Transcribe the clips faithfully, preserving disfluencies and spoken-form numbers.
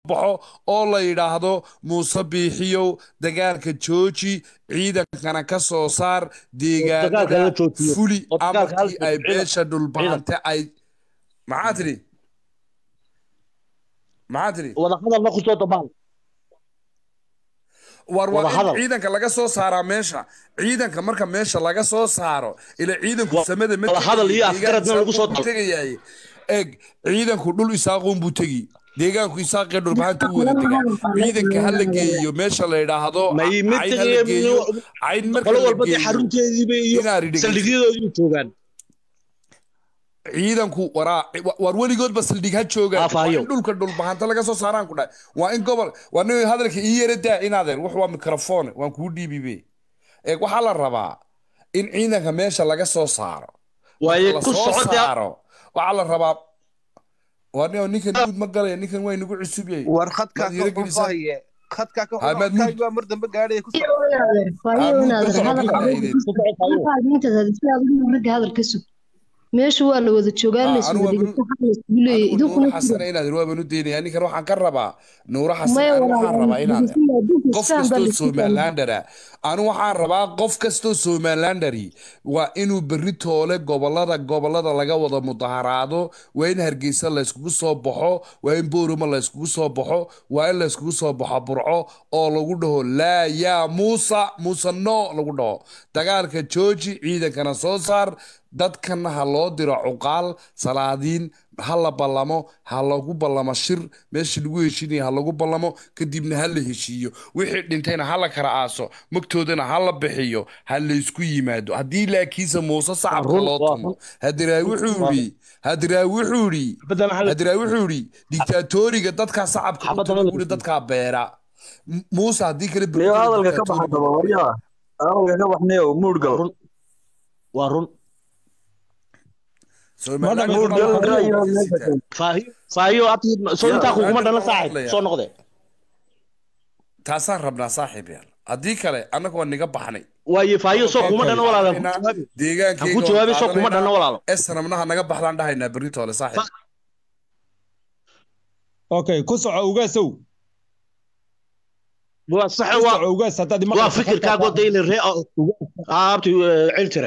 baxo oo la yidhaahdo muuse biixiyow dagaalka jooji ciidankana ka soo saar deegaanada fuli amarkii ay beesha dhulbahante ay maxaa tidhi maxaa tidhi wadahadal ma ku soo dabaan war waa in ciidanka laga soo saaraa meesha ciidanka marka meesha laga soo saaro ila ciidanku samada ma wadahadal iyo afgaradna lagu soo tagayay eeg ciidanku dhul isaaqoon buu tegi deegaanku isaaqee dhulbahanta u wada degaa ciidanka hala geeyo meesha la yidhaahdo cayn hala geeyo cayn marka la geeyo xarunteediiba iyo saldhigyadoodii joogaan ciidanku waraa war weligoodba saldhig ha joogaan waa in dhulka dhulbahanta laga soo saaraan ku dhahay waa in gobol waa nin hadalka ii yara daa inaadeer wax waa mikrofone waan kuu dhiibibe eeg waxaa la rabaa in ciidanka meesha laga soo saaro waaye ku saaro waxaa la rabaa waa nin ninkan guud ma galaya ninkan way nagu cusub yahay war khadka ka fahaye khadka ka waa mar dambe gaadhay ku soo meesha waa la wada joogaan la isku leeyahay idinkuna xasan inaad ruuban u deynaya ninkan waxaan ka rabaa nuura xasan waxaan rabaa inaad qof kastoo Somalilandera anu waxaan rabaa qof kastoo Somalilanderi waa inuu berri toole gobolada gobolada laga wada mudaharaado waa in Hargeysa la isku soo baxo waa in Boorama la isku soo baxo waa in la isku soo baxo Burco oo lagu dhaho la ya Musa Musa no lagu dhaho dagaalka jooji ciidankana soo saar dadkana ha loo diro cuqaal salaadiin ha la ballamo ha lagu ballamo shir meesha lagu heshiinaya ha lagu ballamo kadibna ha la heshiiyo wixii dhintayna ha la kala aaso magtoodana ha la bixiyo ha la isku yimaado haddii laakiinse muuse sacabka loo tumo hadiraa wuxuu yidhi hadiraa wuxuu yidhi hadiraa wuxuu yidhi diktaatooriga dadkaa sacabka u tumo wuri dadkaa beera muuse haddii kale hadalka ka baxadaba waryaa hadalka ka baxnayo muudgal waa run faahiyo abtid soo intaa kuguma dhala saaxib soo noqde taasaan rabnaa saaxiib yaal haddii kale annaga waa niga baxnay waaye faahiyo soo kuma dhalna walaalo deegaankayga ku jawaabi soo kuma dhalna walaalo esnamnaha naga baxlaan dhahaynaa beritoole saaxiib okay ku soco ugaasow waa sax waa ugaas hadda waa fikirkaaga deyle ree aabti ciltire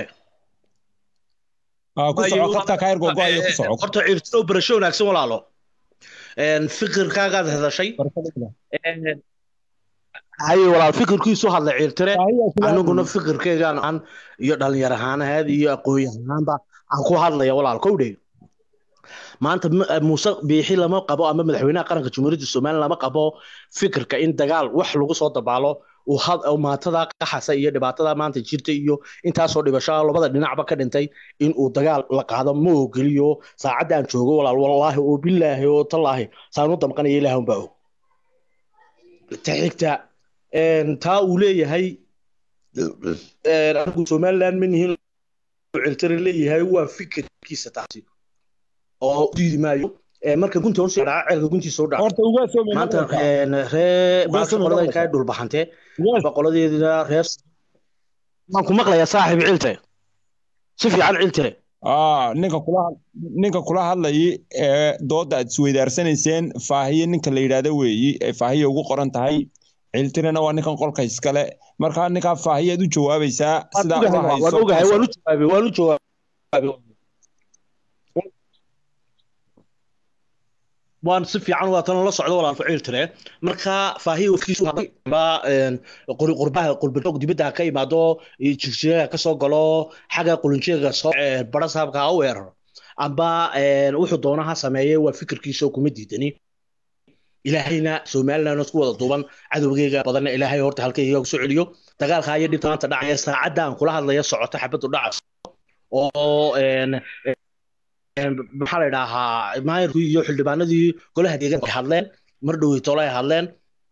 ku soco khadka ka yar go'ay ku soco horta ciirto barasho wanaagsan walaalo een fikirkaaga hadashay een hay walaal fikirkiisu hadla ciirtire anaguna fikirkaygaan aan iyo dhalinyar ahaanaad iyo aqoon-yahanba aan ku hadlaya walaal kowdhay maanta Muuse biixi lama qabo ama madaxweynaha qaranka Jamhuuriyadda Soomaaliya lama qabo fikirka in dagaal wax lagu soo dabaalo oo had oo maatada qaxasa iyo dhibaatada maanta jirta iyo intaas oo dhibasho labada dhinacba ka dhintay in uu dagaal la qaado ma ogoliyo saacada aan joogo walaal wallahi oo billaahi oo tallaahi saanu damqanay ilaahay baa og taxigta een taa uu leeyahay een anigu Soomaaliland min hin ciltire leeyahay waa fikirkiisa taasi oo diidi maayo marka gunti hoos dhaca ceelka gunti soo dhaca horta uga soo meeyo maanta ree baasha qolada ka dhul baxante boqoladeedina reer ma ku maqlaya saaxiib cilte si fiican cilte ah ninka kula ninka kula hadlay ee dooda aad isweydaarsaneyseen faahiye ninka la yiraahdo weeyi ee faahiye ugu qoran tahay ciltirena waa ninkan qolka iskale marka ninka faahiye u jawaabaysaa sida uu hayso waan ogahay waan u jawaabay waan u jawaabay waan si fiican waa tan la socdo walaal ficil tire marka faahiyo wafkiisu ba qori qurbaha qulbadog dibadda ka imaado jigjiga ka soo galo xaga qulinjeega soo bara saabka u weerar amba wuxuu doonaha sameeyay waa fikirkiisa kuma diidani ilaahayna Soomaaliland isku wada duuban cadawgeega badan ilaahay horta halkayga ku soo celiyo dagaalka ay dhibtaanta dhacay saacada aan kula hadlayo socoto xabadu dhacays oo maxaa la yidhaahaa maayirku iyo xildhibaanadii golaha deegaanka hadleen mar dhowey tole ay hadleen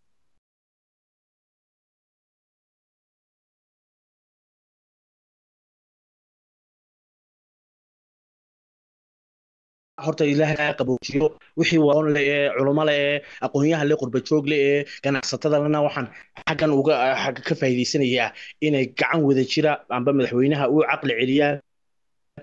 horta ilaahay qaboojiyo wixii waan leeyahay culimo leeyahay aqoonyahan le qurba joog leeyahay ganacsatada lana waxaan xagan uga xag ka faa'iideysanayaa inay gacan wada jira amba madaxweynaha uu caqli celiyaan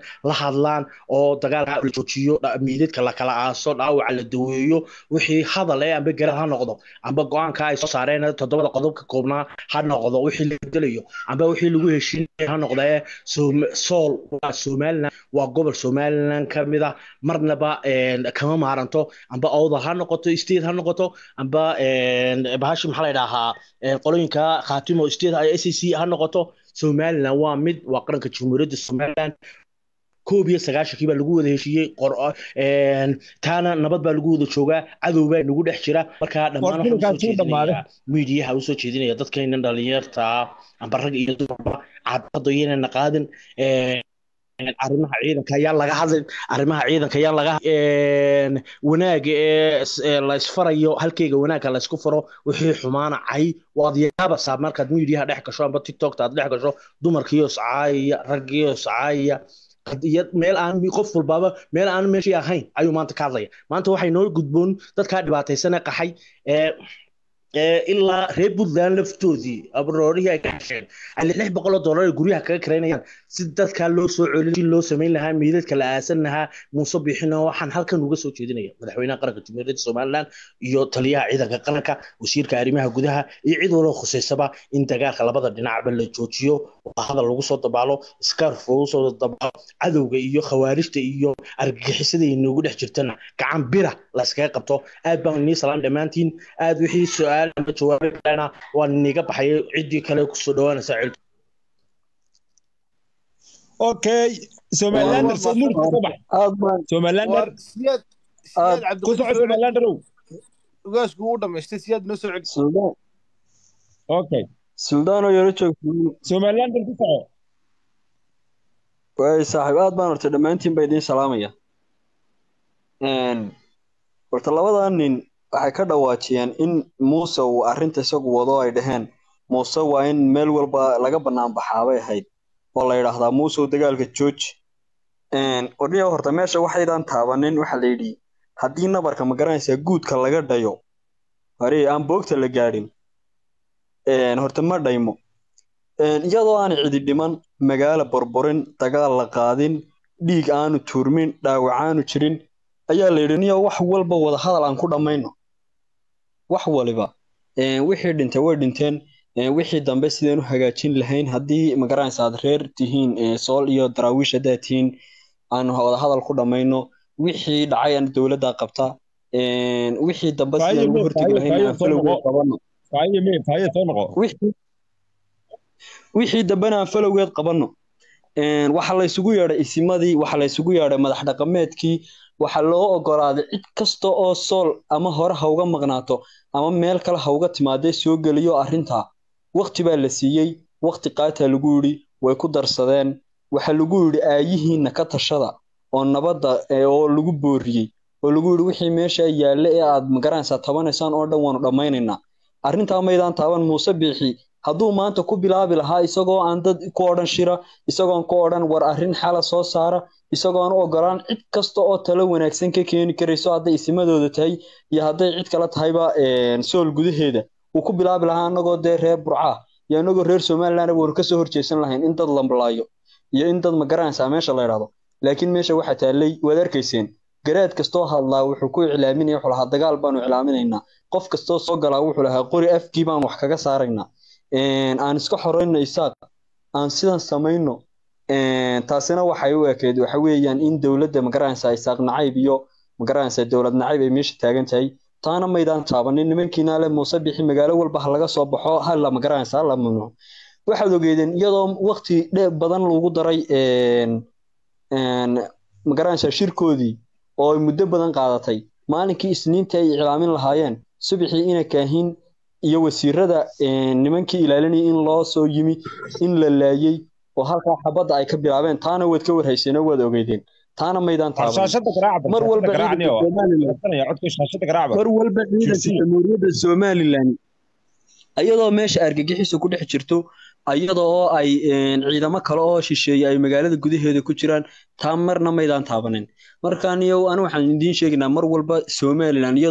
la hadlaan oo dagaalka la joojiyo miidadka la kala aaso dhaawaca la daweeyo wixii hadal ee amba garad ha noqdo amba go'aanka ay soo saareen toddobada qodob ka koobnaa ha noqdo wixii la bedelayo amba wixii lagu heshiinay ha noqdo ee sool waa Somaliland waa gobol Somaliland ka mid ah marnaba kama maaranto amba awda ha noqoto state ha noqoto amba bahashim maxaa la yidhaahaa qolooyinka khaatimo state ay S C ha noqoto Somaliland waa mid waa qaranka Jamhuuriyadda Somaliland koob iyo sagaashankii baa lagu wada heshiiyey taana nabad baa lagu wada joogaa cadow baa nagu dhex jira markaa dhammaan miidiyaha usoo jeedinaya dadkaynan dhalinyarta amba rag iyo dumarba cadado inayna qaadin arrimaha ciidanka ayaa laga hadlin arrimaha ciidanka ayaa laga wanaaga ee la isfarayo halkayga wanaaga la isku faro wixii xumaana cay waad yaabaysaa markaad miidiyaha dhex gasho amba TikTok aad dhex gasho dumarkiyo sacaaya ragiyo sacaaya qadiyad meel aan qof walbaaba meel aan meeshii ahayn ayuu maanta ka hadlaya maanta waxay noo gudboon dadka dhibaataysan ee qaxay ee ilaa reer Puntland laftoodii abroorihi ay ka hesheen ali lix boqol oo dollar guryaha kaga kareynayaan si dadka loo soo celin loo sameyn lahaa miidadka la aasan lahaa Muuse Biixina waxaan halkan uga soo jeedinaya madaxweynaha qaranka Jamhuuriyadda Somaliland iyo taliyaha ciidanka qaranka wasiirka arrimaha gudaha iyo cid walba khuseysaba in dagaalka labada dhinacba la joojiyo oo hadal lagu soo dabaalo scarf oo soo dabaalo cadowga iyo khawaarijta iyo argagixisada inoogu dhex jirtana gacan bira la iskaga qabto aad baan inii salaam dhamaantiin aad wixii su'aal ama jawaab lana waan niga baxay cidii kale ku soo dhawaanaysa cid okay Somaliland Somaliland Somaliland siyad siyad ku soo Somaliland row ugaas ku dhameystay siyad noo soo cid okay Suldaan oo yaro joog Somaliland ku soo way saaxiib aad baan horta dhamaantiin bay idin salaamaya een horta labadan nin waxay ka dhawaajiyeen in Muuse uu arinta isagu wado ay dhaheen Muuse waa in meel walba laga banaan baxaabay ahayd oo la yiraahdaa Muuse uu dagaalka jooji een wadiyo horta meesha waxaydan taabanin waxa la yiri hadii nabarka ma garanaysa guudka laga dhayo hore aan boogta la gaadhin een horta ma dhaymo een iyadoo aan cidi dhiman magaalo burburin dagaal la qaadin dhiig aanu turmin dhaawacaanu jirin ayaa la yiri wax walba wada hadal aan ku dhamayno wax waliba ee wixii dhintay way dhinteen ee wixii dambe sideen u hagaajin lahayn hadii ma garanaysa aad reer tihiin ee sool iyo daraawish daatiin aan wada hadal ku dhamayno wixii dhacay aan dawladda qabta ee wixii dambe sideen u hortagi lahayn aan falowga qabano faayime faaye soo noqo wixii wixii dambena aan falowgeed qabano een waxa la isugu yeeray isimadii waxa la isugu yeeray madax dhaqameedkii waxa loo ogolaaday cid kasta oo sool ama hore ha uga maqnaato ama meel kale ha uga timaadee soo galiyo arinta waqti baa la siiyay waqti qaata lagu yiri way ku darsadeen waxa lagu yiri aayihiina ka tashada oo nabadda oo lagu booriyay oo lagu yiri wixii meesha yaalla ee aad ma garanaysaa tabanaysaan oo dhan waanu dhamaynaynaa arinta maydaan taaban Muuse Biixi hadduu maanta ku bilaabi lahaa isagoo aan dad ku odhan shira isagoo aan ku odhan war arrin xala soo saara isagoo aan u ogolaan cid kasta oo talo wanaagsan ka keeni karayso hadday isimadooda tahay iyo hadday cid kale tahayba een sool gudaheeda uu ku bilaabi lahaa anagoo dee reer Burca iyo anagoo reer Somaliland oo ka soo horjeesan lahayn in dad lambalaayo iyo in dad ma garanaysaa meesha la yiraahdo laakiin meesha waxa taalay wada arkayseen garaad kastoo hadlaa wuxuu ku iclaaminaya wuxuu lahaa dagaal baan u iclaaminaynaa qof kastoo soo galaa wuxuu lahaa qori afkii baan wax kaga saaraynaa een aan iska xoreyno isaaq aan sidan sameeyno een taasina waxay u ekeed waxa weeyaan in dawladda ma garanaysaa isaaq nacayb iyo ma garanaysaa dawlad nacayb ay meesha taagan tahay taana maydaan taabanin nimankiina le Muuse Biixi magaalo walba laga soo baxo hal la ma garanaysaa la mamnuuc waxaad ogeedeen iyadoo waqti badan lagu daray een een ma garanaysaa shirkoodii oo muddo badan qaadatay maalinkii isniinta ay iclaamin lahaayeen subaxii ina kaahin iyo wasiirada nimankii ilaalinay in loo soo yimi in la laayay oo halka xabada ay ka bilaabeen taana wad ka warhayseen wad ogeedeen taana maydaan taaban shaashada garaacba mar walba shaashada garaacba mar walba Jamhuuriyadda Somaliland ayadoo meesha argagixiso ku dhex jirto ayadoo ay ciidamo kale oo shisheeyay ay magaalada gudaheeda ku jiraan taa marna maydaan taabanin markaan iyo aan waxaan idin sheegnaa mar walba Somaliland iyadu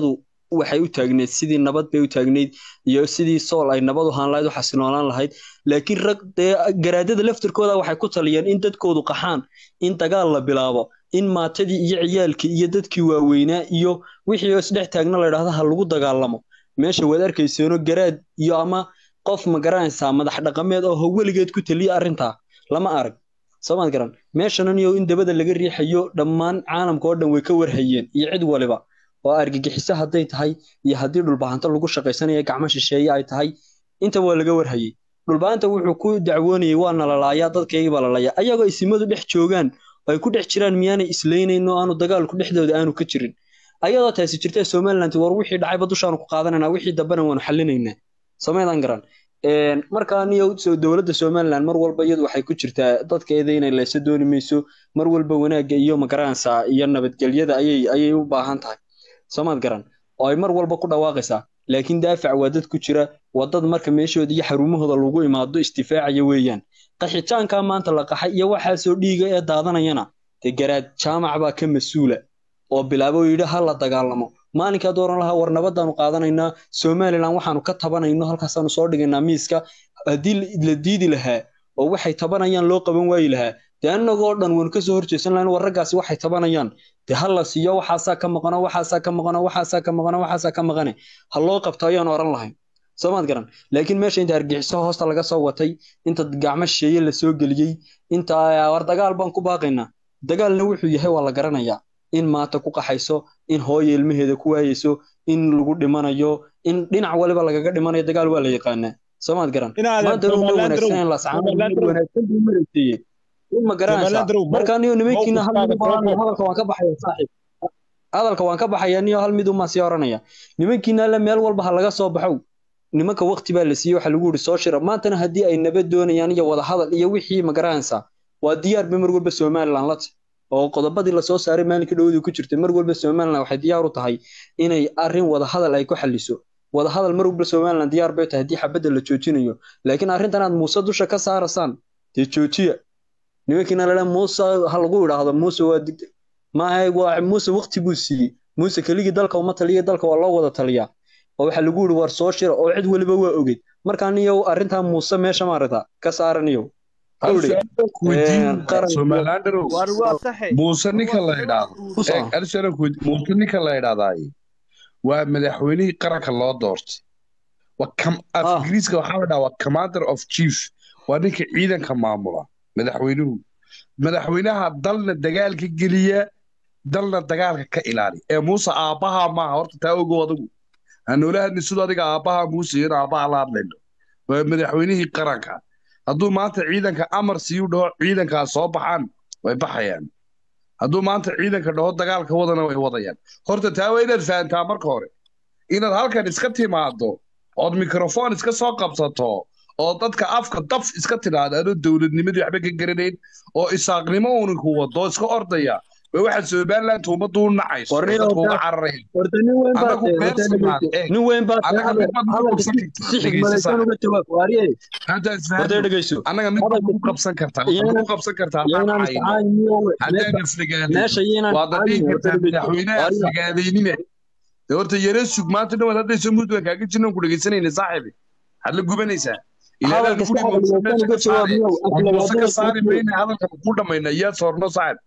waxay u taagneed sidii nabad bay u taagneyd iyo sidii sool ay nabad u haan lahayd u xasiloolaan lahayd laakiin rag dee garaadada laftirkooda waxay ku taliyeen in dadkoodu qaxaan in dagaal la bilaabo in maatadii iyo ciyaalkii iyo dadkii waaweynaa iyo wixii isdhex taagna la yidhaahdo ha lagu dagaalamo meesha waad arkayseeno garaad iyo ama qof ma garanaysaa madax dhaqameed oo weligeed ku taliya arrintaa lama arag soomaad garan meeshanan iyo in dabada laga riixayo dhammaan caalamka oo dhan way ka warhayeen iyo cid waliba oo argagixiso hadday tahay iyo haddii dhulbahanto lagu shaqaysanayo gacmo shisheeye ay tahay inta waa laga warhayey dhulbahanta wuxuu ku dacwoonayay waa nalalaayaa dadkaygii baa lalaya ayagoo isimadu dhex joogaan ay ku dhex jiraan miyaanay isleynayno aanu dagaalku dhexdooda aanu ka jirin ayadoo taasi jirta Somaliland war wixii dhacayba dushaan ku qaadanayna wixii dambana waan xalinaynaa Soomaaliland garan een marka niyo soo dawladda Somaliland mar walba iyadu waxay ku jirtaa dadkeeda inay leeso dooni mayso mar walba wanaaga iyo magaranaysa iyo nabadgelyada ayay ayay u baahan tahay Soomaaliland garan oo ay mar walba ku dhawaaqaysaa laakiin daafac waa dad ku jira wadad marka meeshooda iyo xarumahooda lagu imaado istifaaciya weeyaan qaxitaanka maanta la qaxay iyo waxa soo dhiiga ee daadanayana te garaad jaamac baa ka masuula oo bilaabo yiri hal la dagaalamo maalinka dooran laha war nabadanu qaadanayna Somaliland waxaanu ka tabanayno halkaas aanu soo dhigaynaa miiska hadii la diidi lahaa oo waxay tabanayaan loo qaban waayay lahaa taanagoo dhan wan ka soo horjeesan lahayn waragaasi waxay tabanayaan te hal la siiyo waxaasa ka maqana waxaasa ka maqana waxaasa ka maqana waxaasa ka maqane hal loo qabto ayaan oran lahayn Soomaad garan laakiin meesha inta argixiso hoosta laga soo watay inta gacmo sheeye la soo galiyay inta war dagaal baan ku baaqaynaa dagaalna wuxuu yahay waa la garanayaa in maanta ku qaxayso in hooyo ilmaheeda ku waayayso in lagu dhimanayo in dhinac waliba lagaga dhimanayo dagaal waa la yaqaanaa Soomaad garan maanta uu wanaagsan la sacaan wanaagsan buu mareeyay in ma garanaysa marka niyo nimankiina hal mid hadalka waan ka baxaya saaxiib hadalka waan ka baxaya niyo hal mid uma sii oranaya nimankiina la meel walba ha laga soo baxo nimanka waqti baa la siiyay waxa lagu yiri soo shira maantana hadii ay nabad doonayaan iyo wada hadal iyo wixii ma garanaysa waa diyaar ba mar walba Somaliland la oo qodobadii la soo saaray maalinka dhawada ku jirtay mar walba Somaliland waxay diyaar u tahay inay arrin wada hadal ay ku xaliso wada hadal mar walba Somaliland diyaar bay tahay hadii xabada la joojinayo laakiin arrintan aad Muuse dusha ka saaraysan tii joojiya nimankiina la Muuse hal lagu yiraahdo Muuse waa digtay ma ay waa Muuse waqti buu siiyay Muuse kaligi dalka uma taliya dalka waa loo wada taliya oo waxa lagu yiri war soo shir oo cid waliba waa ogeyd markaan iyo arrintan Muuse meesha maarata ka saaranayo Muuse ninka la yiraahdo ee arsana ku Muuse ninka la yiraahday waa madaxweynihii qaranka loo doortay waa kam afgriiska waxa la dhahaa commander of chief waa ninka ciidanka maamula madaxweynuhu madaxweynaha dalna dagaalka geliya dalna dagaalka ka ilaali ee Muuse aabaha ma horta taa ugu wadagu anulaadni sidoo adiga aabaha Muuse iyo aabaha la hadlayno waa madaxweynihii qaranka hadduu maanta ciidanka amar siiyo dhaho ciidanka soo baxaan way baxayaan hadduu maanta ciidanka dhaho dagaalka wadana way wadayaan horta taa way inaad fahantaa marka hore inaad halkan iska timaado oo microphone iska soo qabsato oo dadka afka daf iska tiraado dawladnimadii waxba ka garanayn oo isaaqnimo uun ku wado iska ordaya waxa Somaliland uma duun nacayso dadku uga carareen wardani weyn baa nin weyn baa si xigmadaysan uga jawaab waariye hada isfahan dhageyso anaga mid ku qabsan kartaa ku qabsan kartaa hada nafligaan meesha yeenan waa dadii madaxweynaha figaadeenina horta yare sug maanta dhan wada soo muddo kaaga jirno ku dhageysanayna saaxiib hal la gubanaysa ilaa ku uga jawaab ka saari bayna hadalka ku dhamayna yaa soorno saaxiib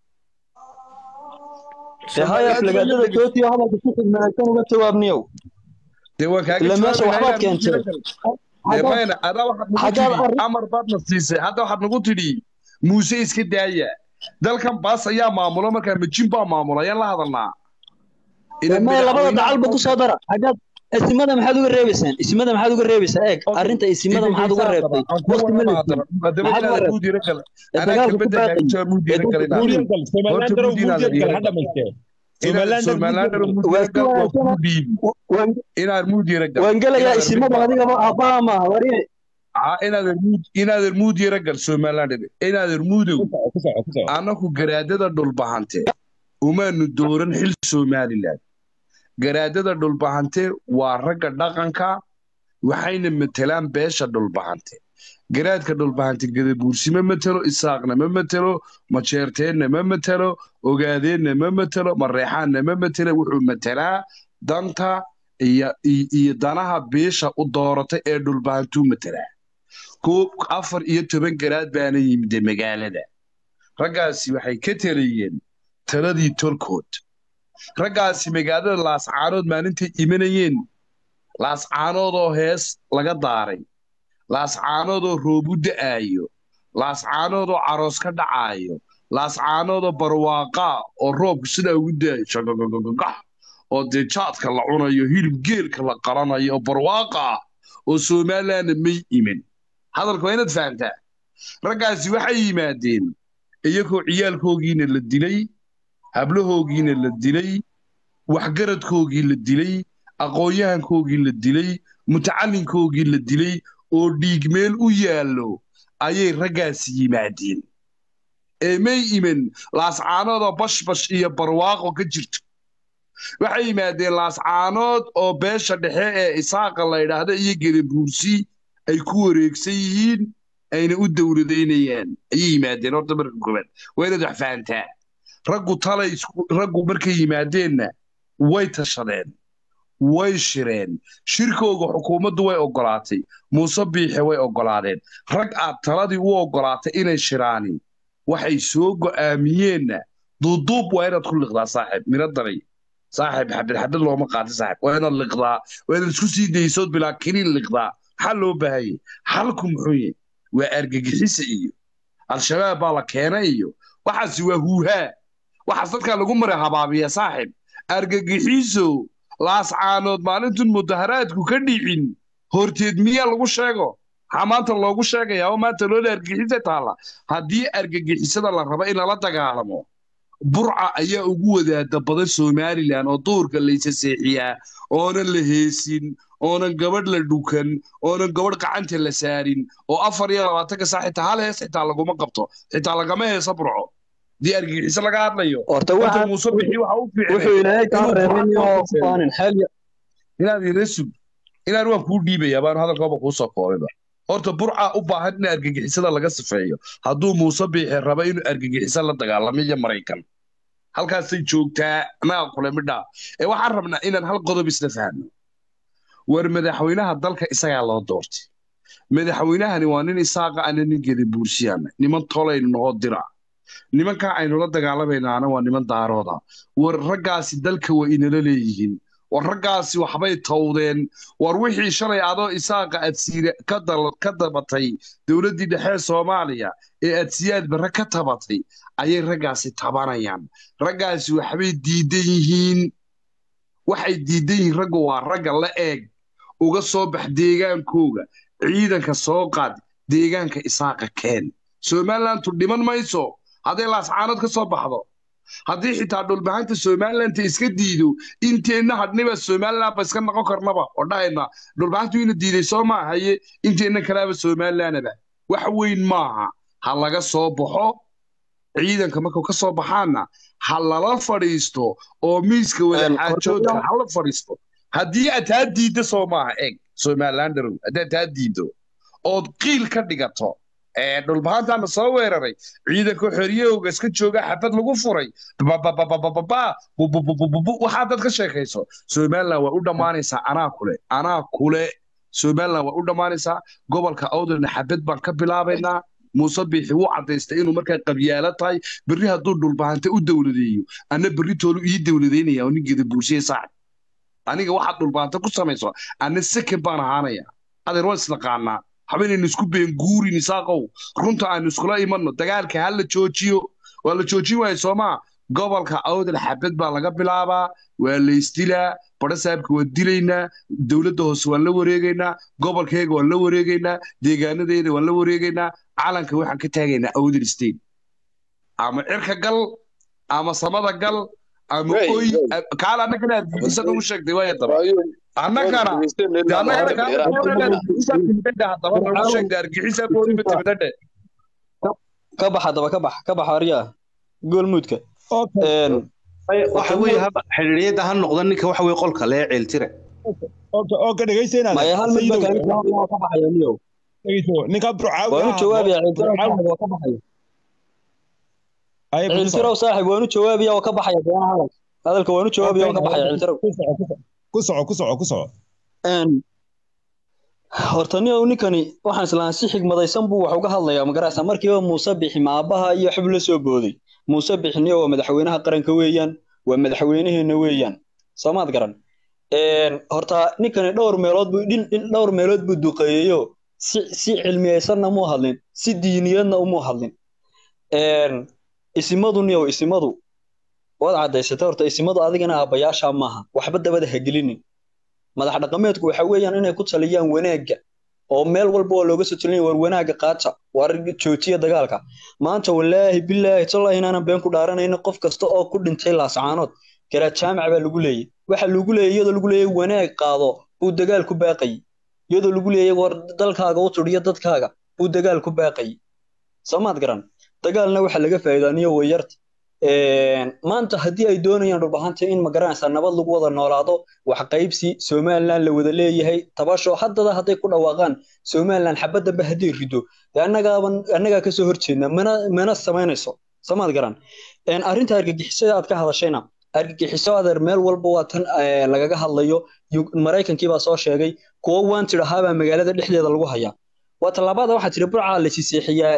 هاي أفلقادة توتي هذا كتير من كانوا جوابنيو. دوا كاجي. لما شو حبات كانت. لما أنا أنا واحد نقول أمر بعد نصيص هذا واحد نقول تري موسى إسكت داية. ده كان باص يا معمولة ما كان بتجيبها معمولة يلا هذا الله. لما لبض تعال بكو صدرة حاجات اسمه ما حد يقول ريبسان اسمه ما حد يقول ريبسان إيه أرنت اسمه ما حد يقول ريبسان وقت من ما حد يقول ريبسان أنا كبدة كأنه مودي ركلا مودي ركلا هذا مشكلة سومالاندر مودي إنا مودي ركلا وانقل يا اسمه ما هذي ما أباما وريه آه إنا المود إنا المودي ركلا سومالاندر إنا المودي أنا كو جرادة دول بحنته وما ندورن حل سوماليلاند garaadada dhulbaxante waa ragga dhaqanka waxayna matelaan beesha dhulbaxante garaadka dhulbaxante gadabuursima matalo isaaqna ma matalo majeerteenna ma matalo ogaadeenna ma matalo mareexaanna ma matalo wuxuu matalaa danta iyo iyo danaha beesha u dooratay ee dhulbaantuu matala koob afar iyo toban garaad baana yimid magaalada raggaasi waxay ka taliyeen taladii tolkood raggaasi magaalada laascaanood maalintay imanayeen laascaanoodoo hees laga daaray laascaanoodoo roobu da'aayo laascaanoodoo caroos ka dhacaayo laascaanoodoo barwaaqaa oo roobku sidaa ugu da'ayo shagagagagax oo dee jaadka la cunayo hilib geelka la qaranayo oo barwaaqa ah oo somalilandna may iman hadalka waa inaad fahamtaa raggaasi waxay yimaadeen iyagoo ciyaalkoogiina la dilay hablahoogiina la dilay waxgaradkoogii la dilay aqoon-yahankoogii la dilay mutacallinkoogii la dilay oo dhiig meel u yaallo ayay raggaasi yimaadeen ee may iman laascaanoodoo bashbash iyo barwaaqo ka jirto waxay yimaadeen laascaanood oo beesha dhexe ee isaaqa la yidhaahda iyo gadabuursi ay ku wareegsan yihiin ayna u dowladaynayaan ayay yimaadeen horta marka koobaad waa inaad wax fahantaa raggu talay raggu markay yimaadeenna way tashadeen way shireen shirkooga xukuumaddu way oggolaatay muuse biixe way oggolaadeen rag aad taladii u oggolaatay inay shiraanin waxay soo go'aamiyeenna duuduub waa inaad ku liqdaa saaxiib miro daray saaxiib xabid xabid looma qaata saaxiib waa inaad liqdaa waa inaad isku sii daysood bilaa kiniin liqdaa xal loo baahayey xalku muxuu yahay waa argagixisa iyo al-shabaab baa la keenay iyo waxaasi waa huuhaa waxaas dadkaa lagu mara habaabiya saaxiib argagixiso laascaanood maalintun mudaharaadku ka dhicin horteed miyaa lagu sheego maxaa maanta loogu sheegayaa oo maanta loola argagixisa taalla haddii argagixisada la rabo in lala dagaalamo burca ayaa ugu wadaada badan somalilan oo duurka laysa seexiyaa oonan la heesin oonan gabadh la dhukan oonan gabadh gacanta la saarin oo afar iyo labaatanka saa xitaa hal hees xitaa laguma qabto xitaa lagama heesa burco dii argagixiso laga hadlayo horta waxa muuse bixi waxa u fiicnay wuxuu ilaahay ka reebay oo aanin xal inaad iresug inaad waan kuu dhiibayaa baan hadalkooba kuu soo koobayba horta burca u baahan in argagixisada laga sifeeyo hadduu muuse biixi raba inuu argagixiso la dagaalamo iyo maraykan halkaasay joogtaa annaga kule midhaa ee waxaan rabnaa inaan hal qodob isla fahno war madaxweynaha dalka isagaa loo doortay madaxweynahani waa nin isaaqa ana nin gadabuursiyaana niman tolaynu noo dira nimankaa aynu la dagaalamaynaana waa niman daarooda war raggaasi dalka waa inala leeyihiin war raggaasi waxbay tawdeen war wixii shalay adoo isaaqa adsiire ka dabatay dowladdii dhexe soomaaliya ee adsiyaad barre ka tabatay ayay raggaasi tabanayaan raggaasi waxbay diidan yihiin waxay diidan yihiin raggu waa ragga la eeg uga soo bax deegaankooga ciidanka soo qaad deegaanka isaaqa keen somalilantu dhiman mayso hadday laascaanood ka soo baxdo haddii xitaa dhulbahanta somalilanta iska diido inteenna hadhniba somaliland ba iska noqon karnaba oo dhahayna dhulbahantu ina diiday soo maahaye inteenna kalaaba somalilandaba wax weyn maaha ha laga soo baxo ciidanka markuu ka soo baxaana ha lala fadhiisto oo miiska wadaxaajoodka hala fadhiisto haddii aad taa diiddo soo maaha eg somalilandarow haddaad taa diiddo ood qiil ka dhigato dhulbahantaana soo weeraray ciidanka xoriyahooga iska jooga xabad lagu furay waxaa dad ka sheekayso somaliland waa u dhammaanaysaa anaa kule anaa kule somaliland waa u dhammaanaysaa gobolka awdalna xabad baan ka bilaabaynaa muuse biixi wuu caddaystay inuu markaa qabyaalo tahay berri hadduu dhulbahanta u dowladeeyo anna berri toolu ii dowladaynaya oo ningeeda buurshiye saaxib aniga waxaad dhulbahanta ku samayso anna second baan ahaanaya adeer waan isnaqaanaa habaynaynu isku beenguurin isaaqow runta aynu iskula imanno dagaalka ha la joojiyo waa la joojin waayo soomaa gobolka awdal xabad baa laga bilaabaa waa la isdilaa barasaabka waan dilaynaa dowladda hoose waan la wareegaynaa gobolkeega waan la wareegaynaa deegaanadeeda waan la wareegaynaa calanka waxaan ka taagaynaa awdal state ama cirka gal ama samada gal ama oy kaala annagana argagixisa nagu sheegtay waaya daba annagana ka bax hadaba ka bax ka bax aryaa goolmuudka waxa weeye haba xiriiriyada ha noqdo ninka waxa weeye qolka lee ceeltire oo ka dhageysanaa ma hal mid ka baxaya niyo ninka burcaawi waanu jawaabiya ceeltire ka baxaya ceeltire saaxiib waanu jawaabiya oo ka baxaya beena hadal هذا الكوانو جواب يوم كبحي علترو كسعو كسعو كسعو ان hortani oo ninkani waxaan islaan si xigmadaysan buu wax uga hadlayaa magaraysa markii uu Muuse bixi maabaha iyo xublo soo booday Muuse bixini oo madaxweynaha qaranka weeyaan waa madaxweynaheena weeyaan Soomaad garan een horta ninkani dhowr meelood buu dhin dhowr meelood buu duqeeyo si si cilmiyaysan ma hadlin si diiniyadna uma hadlin een isimadu niyo isimadu wad cadaysatay horta isimadu adigana aabayaasha maaha waxba dabada hagelinin madax dhaqameedku waxa weeyaan inay ku taliyaan wanaaga oo meel walba oo looga soo talin war wanaaga qaata war joojiya dagaalka maanta wallahi billahi tallahi inaan been ku dhaaranayno qof kasta oo ku dhintay laascaanood kara jaamac baa lagu leeyay waxa lagu leeyay iyadoo lagu leeyay wanaag qaado uu dagaal ku baaqay iyadoo lagu leeyay war dalkaaga u turiyo dadkaaga uu dagaal ku baaqay Soomaad garan dagaalna waxa laga faa'iidaaniyo wayarta een maanta hadii ay doonayaan rubahantii in magaranaysa nabad lagu wada noolaado wax qaybsi Soomaaliland la wada leeyahay tabasho haddada haday ku dhawaaqaan Soomaaliland xabada ba hadii rido anaga anaga ka soo horjeedna mana mana sameynayso Soomaad garan een arinta argagixisada aad ka hadashayna argagixisada meel walba waa tan lagaga hadlayo Mareykankii baa soo sheegay kuwa waan tiraahaba magaalada dhexdeeda lagu hayaa وطلبات واحد ربع اللي تسيحيا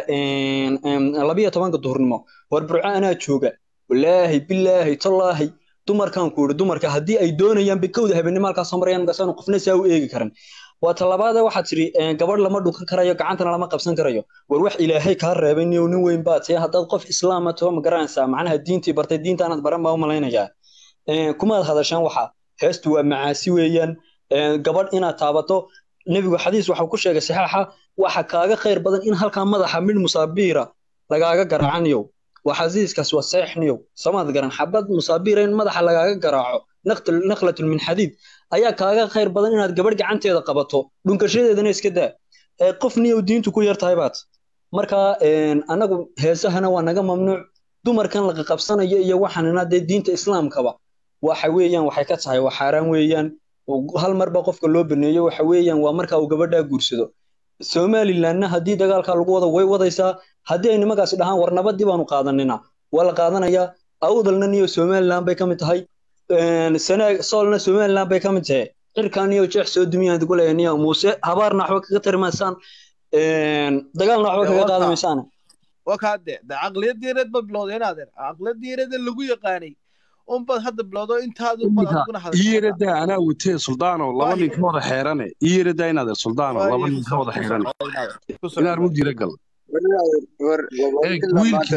لبيه طبعا قدورنمو وربع أنا جوجا والله بالله تالله دمر كان كور دمر كهدي أي دون يوم بكوده بني مالك سمريان قصان وقفنا سوي إيه كرن وطلبات واحد تري قبل لما دوك كرايو كعنتنا لما قبسان كرايو وروح إلى هيك هربني ونوين بات هي هذا قف إسلام توم قران سام معناها الدين تي برت الدين تانا برام بهم لينا جا كم هذا شان وحى هستوا مع سويا قبل إنا تابطو نبي حديث وحى كل شيء صحيحة waxa kaaga khayr badan in halka madaxa mid musaabira lagaaga garaacaniyo waxaasiiskaas waa saxiixniyo Soomaad garan xabad musaabira in madaxa lagaaga garaaco naqtal naqlatul min hadid ayaa kaaga khayr badan inaad gabadh gacanteeda qabato dhunkashadeedana iska daa ee qofniyo diintu ku yartahay baad marka een anagu heesahana waa naga mamnuuc dumarkan la qabsanayo iyo waxaanna diinta islaamkaba waxa weeyaan waxay ka tahay wax xaraan weeyaan hal marba qofka loo baneeyo waxa weeyaan waa marka uu gabadha guursado Somaliland hadii dagaalka lagu wada way wadaysaa hadii ay nimagaas dhahaan war nabadii baanu qaadanina wala qaadanaya awdalna niyo Somaliland bay kamid tahay een sanaag soolna Somaliland bay kamid tahay xirkaan iyo jeex soo dumiyaan ugu leeyahay Muuse habaarna waxba kaga tarmaysan een dagaalna waxba kaga qaadamaysan wakaade da aqliyadiireed babloodeena adeer aqliyadiireed lagu yaqaanay um bad hadda bloodo intaadu badana hadda iirada ana wutee suldaano laba nin ka wada xeerane iirada inaad suldaano laba nin ka wada xeerane inaar mu jira gal war wiilka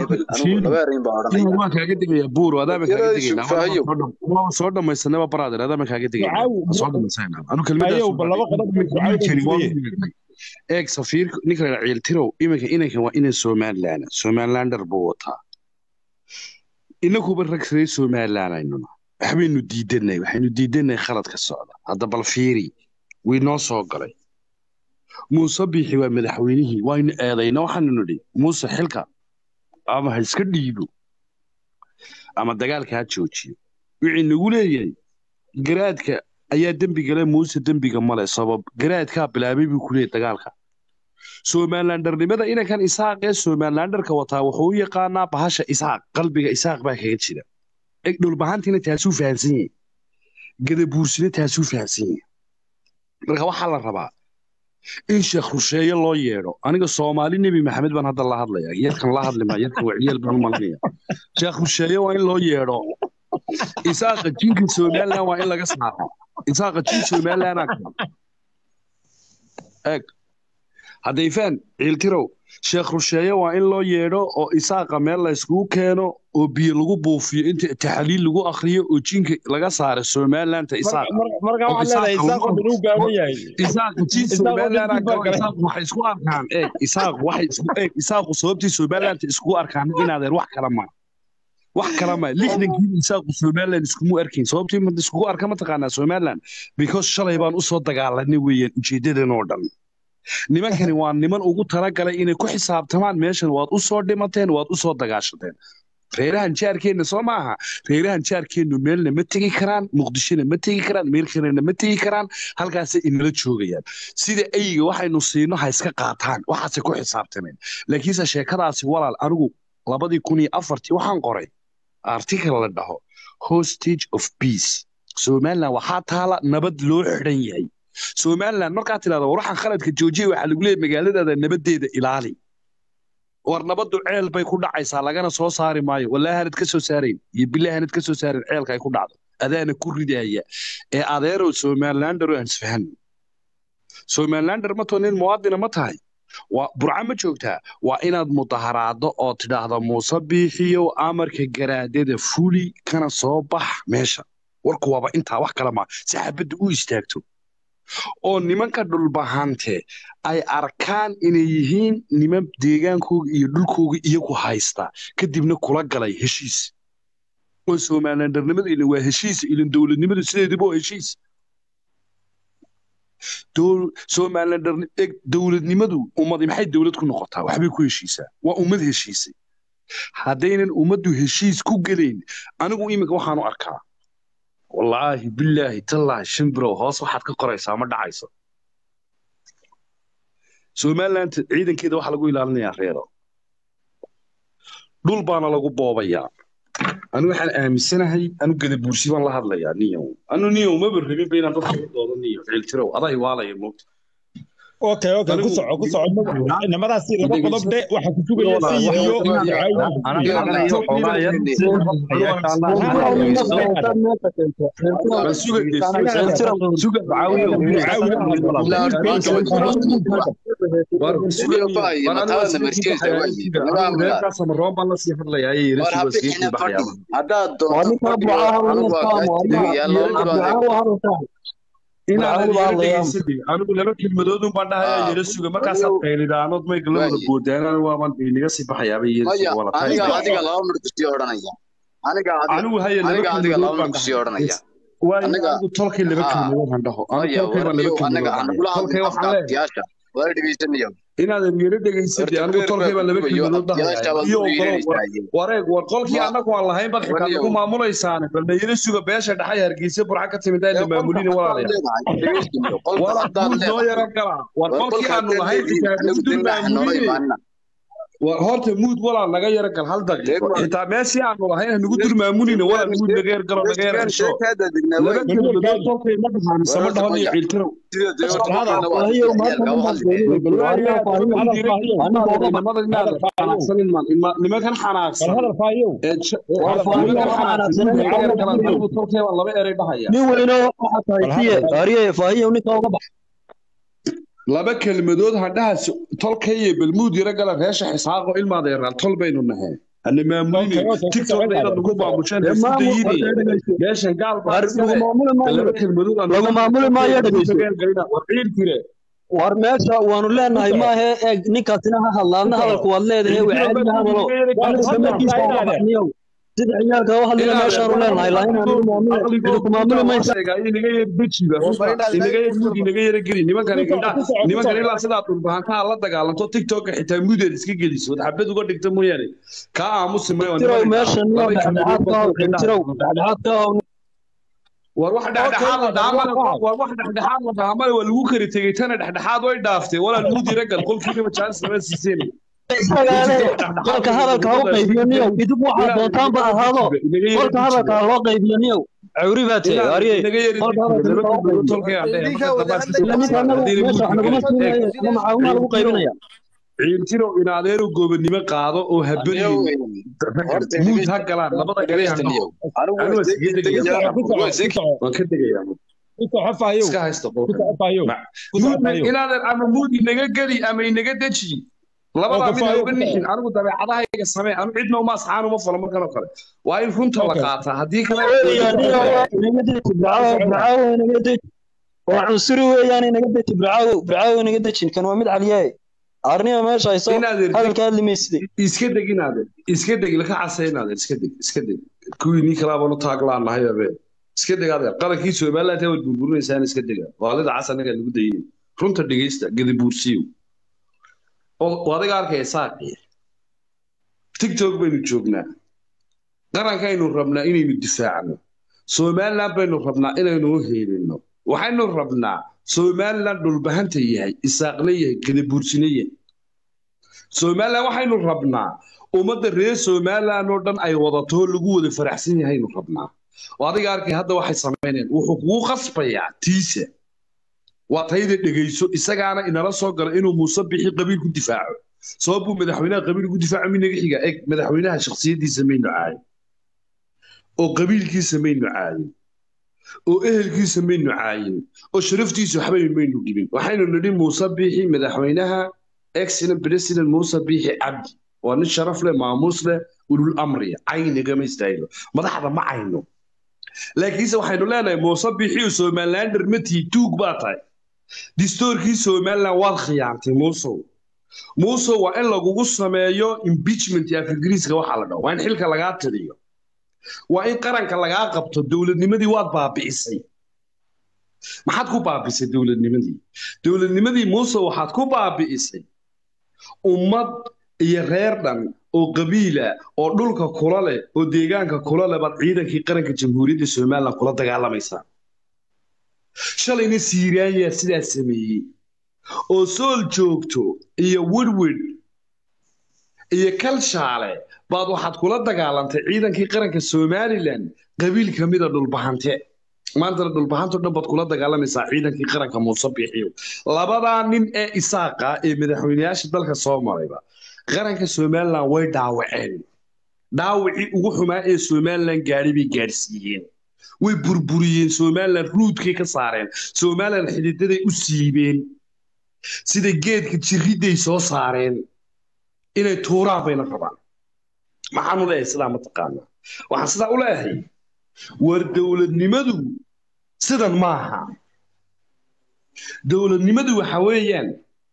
ma kaaga digaya buur adama kaaga digaya ma soo dhamaysanaba brother adama kaaga digaya soo dhamaysana anu kelmadaas ayo laba qodob mid eeg safiir ninka la ciiltiro iminka inanka waa inay Somaliland Somalilander buu wataa inagu barragsay Somaliland aynuna waxbaynu diidanay waxaynu diidanay khalad ka socda hadda bal fiiri way noo soo galay Muuse bixi waa madaxweynihii wayna eedayna waxaanu nidhi Muuse xilka ama ha iska dhiibo ama dagaalka ha joojiyo wixii nagu leeyahay garaadka ayaa dambi galay Muuse dambiga male sabab garaadka bilaabay buu ku leeyahay dagaalka Somalilandernimada inankan Isaaq ee Somalilanderka wataa wuxuu yaqaanaa bahasha Isaaq qalbiga Isaaq baa kaga jira eg dhul bahantina taasuu fahansan yahay gadabuursina taasuu fahansan yahay marka waxa la rabaa in sheekh rusheeye loo yeedho aniga Soomaali Nabi Maxamed baan hadda la hadlayaa yarkan la hadlima yarkan waciyal baan malaya sheekh rusheeye waa in loo yeedho Isaaq jinka Somaliland waa in laga saaro Isaaq jinka Somaliland eg hadday faan ciiltirow sheekh rusheeye waa in loo yeedho oo Isaaqa meel la isku keeno oo biyo lagu buufiyo inta taxaliil lagu akhriyo oo jinka laga saaro Somaliland ta Isaaq marka waxa leedahay Isaaq inuu gaaban yahay Isaaq jin Somaliland Isaaq waxay isku arkaan ee Isaaq waxay isku ee Isaaq sababtii Somaliland isku arkaan inaad wax kala ma wax kala ma lixdankii Isaaq Somaliland isku mu arkin sababtii ma isku arka ma taqaana Somaliland because shalay baan u soo dagaalanay weeyaan ujeedadeena oo dhan nimankani waa niman ugu talagalay inay ku xisaabtamaan meeshan waad u soo dhimateen waad u soo dagaashateen reerahan jaarkeena soo maaha reerahan jaarkeenu meelna ma tagi karaan muqdishona ma tagi karaan meel kalena ma tagi karaan halkaas ay inala joogayaan sida ayga waxaynu siino ha iska qaataan waxaas ku xisaabtameen laakiin sa sheekadaasi walaal anigu labadii kun iyo afartii waxaan qoray article la dhaho hostage of peace somaliland waxaa taala nabad loo xidhan yahay somaliland markaa tidhahdo waxaan khaladka joojiye waxaa lagu leeyahay magaaladaada nabadeeda ilaali war nabadu ceel bay ku dhacaysaa lagana soo saari maayo wallaahi hanad ka soo saarayn iyo bilaahi hanad ka soo saarayn ceelka ay ku dhacdo adaana ku ridaya ee adeerow somalilander oo aan isfahan somalilander ma toonin muwaadina ma tahay waa burca ma joogtaa waa inaad mudaharaado oo tidhaahdo muuse biixiyo amarka garaadada fuli kana soo bax meesha warku waaba intaa wax kale ma saxaabadda u istaagto oo nimanka dhulbahante ay arkaan inay yihiin niman deegaankooga iyo dhulkooga iyagu haysta kadibna kula galay heshiis oo somalilandernimada ilin waa heshiis ilin dowladnimadu sideedaba oo heshiis somalilander dowladnimadu ummadi maxay dowlad ku noqotaa waxbay ku heshiisaa waa ummad heshiisay haddaynan ummaddu heshiis ku gelayn anigu iminka waxaan u arkaa wallaahi bilaahi tallaahi shimbrow hoos waxaad ka qoraysaa ma dhacayso somaliland ciidankeeda waxaa lagu ilaalinayaa reero dhul baana lagu boobayaa anu waxaan aaminsanahay anu gadabuursi baan la hadlayaa niyow anu niyow maba rabin ba inaan dadka doodo niyo ciiltirow aday waalaya moogta okay okay ku soco ku soco nimadaas laba qodob de waxa ku sugaya siiyo anigu laba kelmadood un baan dhahayaa yara suga markaasaad qaylidaanood may galabada boodaan waaban inaga sii baxayaaba anigu haya laba kelmadood baan dhahay anigu tolkay laba kelmadood han dhaho tolkay baan laba kelmadood tolkay waxaan leeyahay inaad yara dhegaysatay anigu tolkay baan laba kelmadood dhahayaa iyo wareeg war qolkii annagu aan lahayn bad xitaa nagu maamulaysaane bal na yara suga beesha dhaxay hargeysa burca ka timid ay la maamulina walaalayaal noo yara galaa war qolkii aanu lahayn xitaa nagu maamulina war horta muud walaal naga yara gal hal daqiiqo xitaa meeshii aanu lahayn nagu dur maamulina walaal muud naga yar galo naga yar gasho laba kelmadood tolkay ma dhahaan sama dhahan iyo ciiltirow nimankan xanaaqsan laba erey dhahaya laba kelmadood hadhahaas tolkay iyo balmuud yara gala reesha xisaaqo ilmaada yaraan tol baynu nahay ana maamulini tiktokda inaad nagu maamushaan fudayini meeshan gaal laba kelmadood lagu maamuli maayo dhegeyso war meesha waanu leenahay maahe eeg ninkaasina ha hadlaadna hadalku waad leedahay wacaadiga hadalo sida ciyaalka oo hadlaya meeshaanu leenahay laakiin aanu maamuli maamuli maysa inaga yar bijiga inaga yar mudi inaga yar geli nimankan nimankan ilaa sidaa dhulbahan ka la dagaalanto tiktok xitaa mudeed iska geliso xabad uga dhigta mooyaane ka aamusi maayo tiro meeshan waa dhaxaadka tiro dhaxaadka war wax dhaxdhaxaad la dhaamal war wax dhaxdhaxaad la dhaamal waa lagu kari tagay tan dhaxdhaxaad way dhaaftay walaa mudi ragal qolkiiba chance lama siiseen qolka hadalka ha u qaybiyo niyow idib waxaa doontaanba ahaado qolka hadalka ha loo qaybiyo niyow cawri baa tahay ariye qolka hadalka lagu qaybinaya ciiltiro in adeeru goobnimo qaado oo habaniyo muud ha galaan labada galay ha dhaho anigu waan ka degayaa iska haysto inaadan ama muud inaga geli ama inaga deji labada mid uga nixin anigu dabeecadahayga samee anigu cidna uma asxaan uma falo markan oo kale waa in runta la qaataa haddii kale waa cunsuri weeyaan inaga deji braawo braawo inaga dejin kan waa mid caliye arniga meesha ay soo hadalka limeysay iska deginaade iska deg la ka casaynaade iska deg iska deg kuwii ni kala bano taaglaanahay abe iska degaade qalankii Soomaaliland ay burburinaysan iska dega waalida casanaga lagu dayay runta dhigeysta gadabuursiyo oo wadaga arkaysaa tiktok baynu joognaa qarankaynu rabnaa inaynu difaacno Soomaaliland baynu rabnaa inaynu heelino waxaynu rabnaa Soomaaliland dhulbahanta yahay isaaqna yahay gadabuursina yahay Soomaaliland waxaynu rabnaa ummadda reer Soomaaliland oo dhan ay wadato lagu wada faraxsan yahaynu rabnaa وهذا قارك هذا واحد سمعين وحقوق قصبية تيسة وطيد دغيسو isagaana inala soo galay inuu Muuse bixi qabiil ku difaaco sababuu madaxweynaha qabiil ku difaaco min naga xiga eeg madaxweynaha shakhsiyadiisa meeynu caay oo qabiilkiisa meeynu caay oo ehelkiisa meeynu caay oo sharaftiisa waxba meeynu gibin waxaynu nidhi Muuse bixi madaxweynaha excellent president Muuse bixi abdi waa nin sharaf leh maamuus leh ulul amri ayniga ma istaylo madaxda ma ayno laakiinse waxaynu leenahay Muuse bixi Somaliland mati tuug baa tahay دستوركي Somaliland waa khiyaantay Muuse Muuse waa in lagu sameeyo impeachment ya Ingiriiska waxa la dhaw waa in xilka laga tiriyo waa in qaranka laga qabto dawladnimadii waad baabi'isay maxaad ku baabi'isay dawladnimadii dawladnimadii Muuse waxaad ku baabi'isay ummad iyo reer dhan oo qabiila oo dhulka kula leh oo deegaanka kula leh bad ciidankii qaranka jamhuuriyadda Somaliland kula dagaalamaysa shalayna Siiriya sidaas sameeyay oo sool joogto iyo Woodward iyo Kalshaale baad waxaad kula dagaalantay ciidankii qaranka Somaliland qabiil kamid ah dhulbahante maanta dhulbahanto dhan baad kula dagaalamaysaa ciidankii qaranka Muuse Bixiyo labada nin ee isaaqa ee madaxweynayaasha dalka Soomaaliya qaranka Somaliland way dhaawaceen dhaawacii ugu xumaa ee Somaliland gaari bi gaarsiiyeen way burburiyeen Somaliland ruudkii ka saareen Somaliland xididaday u siibeen sida geedka jiriday soo saareen inay tuuraan bayna qabaan maxaan u leeyahay islaam taqaana waxaan sida u leeyahay war dawladnimadu sidan maaha dawladnimadu waxa weeyaan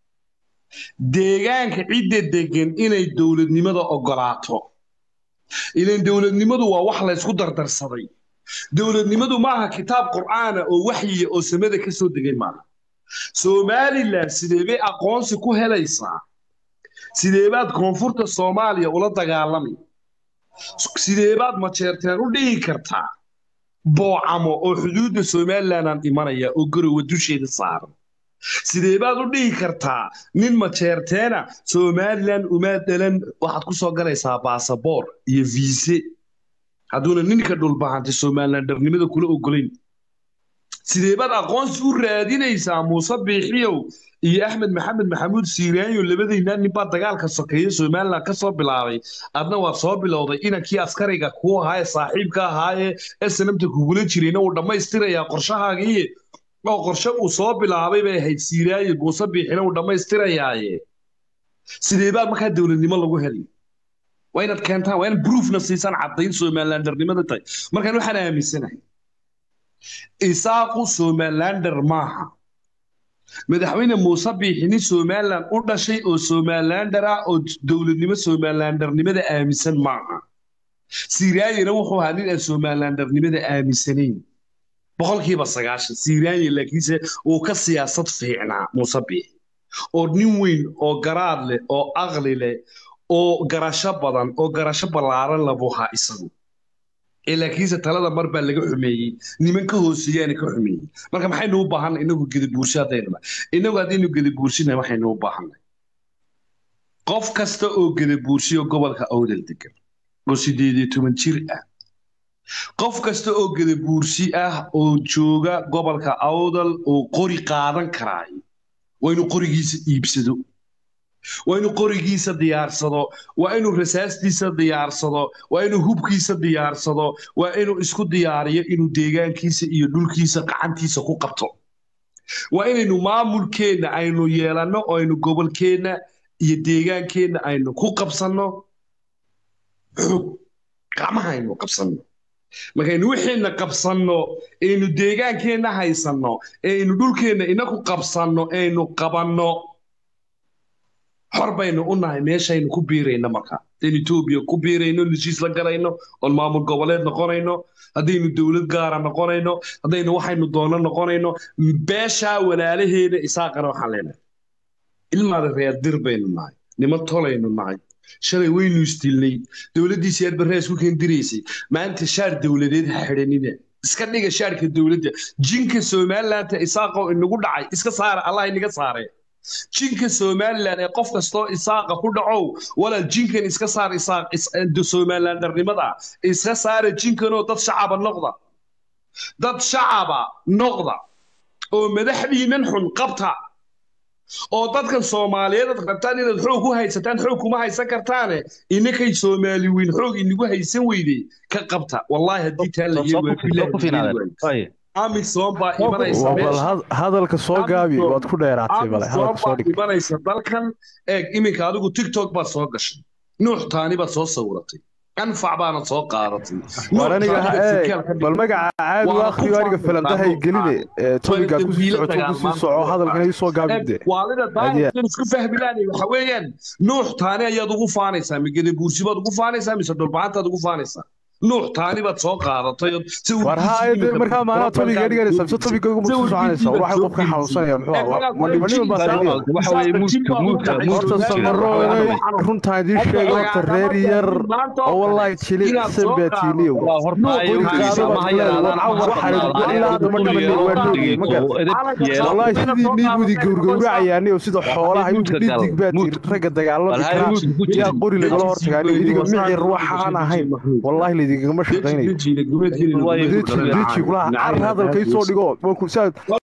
deegaanka cidda degan inay dawladnimada ogolaato ileen dawladnimadu waa wax la isku dardarsaday dawladnimadu maaha kitaab qur'aan oo waxyi oo samada ka soo degay maaha Somaliland sidee aqoonsi ku helaysaa sidee baad koonfurta Soomaaliya ula dagaalamay sidee baad ma jeerteen u dhigi kartaa boocamo oo xuduudda Somaliland aan imanaya oo garow dusheeda saaran sidee baad u dhigi kartaa nin ma jeerteena Somaliland uma dalan waxaad ku soo galaysaa baasaboor iyo visa hadduna ninka dhulbahantay Somaliland darnimada kula ogolayn sidee baad aqoonsi u raadinaysaa Muuse Bixiyo iyo Axmed Maxamed Maxamuud Siiriyo labadayna nin baa dagaalka sokeeyay Somaliland ka soo bilaabay adna waa soo bilowday inankii askariga ku ahaa saaxiibka ahaa ee sanamta kugula jirayna uu dhameystirayaa qorshahaagii oo qorshe uu soo bilaabay bay ahayd Siiriyo Muuse Bixiyo uu dhameystirayaa sidee baad markaa dawladnimo lagu helay وين كانت وين بروف نصيصان عطين سومالاندر نمدا تاي markaan waxaan aaminsanahay isaaqu Somalilander maaha madaxweyne Muuse Biixi Somaliland u dhashay oo Somalilander ah oo dawladnimo Somalilander nimada aaminsan maaha Siiriyaana wuxuu ahaa nin Somalilander nimada aaminsaneyn boqolkiiba sagaashan Siiriyaana laakiinse uu ka siyaasad fiicnaa Muuse Biixi oo nin weyn oo garaad leh oo aqli leh oo garasho badan oo garasho balaaran la buuxa isagu ilaa kiisa talada mar baa laga xumeeyay nimanka hooseeyana ka xumeeyay marka maxay noo baahan inagu gidi bulshadeenna inagu hadii nu gidi bulshina waxay noo baahan qof kasta oo gidi bulshiyo gobolka Awdal degan oo sideed iyo toban jir ah qof kasta oo gidi bulshi ah oo jooga gobolka Awdal oo qori qaadan karaay waa inuu qorigiisa iibsado waa inuu qorigiisa diyaarsado waa inuu rasaastiisa diyaarsado waa inuu hubkiisa diyaarsado waa inuu isku diyaariyo inuu deegaankiisa iyo dhulkiisa qacantiisa ku qabto waa inaynu maamulkeena aynu yeelano oo aynu gobolkeena iyo deegaankeena aynu ku qabsano gacmaha aynu qabsano markaynu wixiina qabsano aynu deegaankeena haysano aynu dhulkeena inaku qabsano aynu qabanno حربين قلنا ماشي نكون بيرينا مركا تاني توبيا كوبيرينا نجيس لقرينا والمامور قبلات نقرينا هذين الدولة قارة نقرينا هذين واحد ندونا نقرينا باشا ولا عليه هنا إساق روح علينا إلا هذا في الدربين معي نما طلعين معي شري وين يستلني دولة دي سير بالرئيس وكين دريسي ما أنت شار دولة دي حرنينا إسكان نيجا شارك الدولة دي جينك سومال لا أنت إساقه إنه قد عاي إسكا صار الله إنك صاره jinka Somaliland ee qof kasto isaaqa ku dhacow wala jinkan iska saar isaaq Somaliland darnimada iska saar jinkan oo dad shacab noqda dad shacaba noqda oo madaxdiinan xun qabta oo dadkan Soomaaliyeed qabtaan inaad xoog u haysataan xoog kuma haysan kartaan inakay Soomaali weyn xoog inagu haysan weydii ka qabta wallahi hadii taan la yeeyo Amisom baa imanaysa hadalka soo gaabi waad ku dheeraatay bale hadalka soo dhig imanaysa dalkan eeg iminka adigu TikTok baa soo gashay nuux taani baa soo sawiratay anfac baana soo qaadatay waraniga bal magaca caadi waa akhriyo aniga falanqahay geline topiga ku sii socoto ku sii soco hadalkan ay soo gaabide waalida daayeen isku fahmilaanay waxa weeyaan nuux taani ayaad ugu faanaysaa migada buurshibaad ugu faanaysaa mise dhulbaantaad ugu faanaysaa nuux taani baad soo qaadatay war haa markaa maana topiga dhiganaysa mise topiga ugu soo soconaysa waxa qofka xanuunsanaya muxuu ahaa wani ma saayay waxa way muudka muudka horta samaro runta idin sheego horta reer yar oo wallahi jili sabatiiliyo horta ma hayaan war xarid ilaa hadda ma dhiman wallahi sidii niibudi gowrgowracayaan oo sida xoolaha inta dhiig baad raga dagaalada yaa qori laga hortagaani idiga micir ruuxaan ahayn wallahi digama shaqeynay.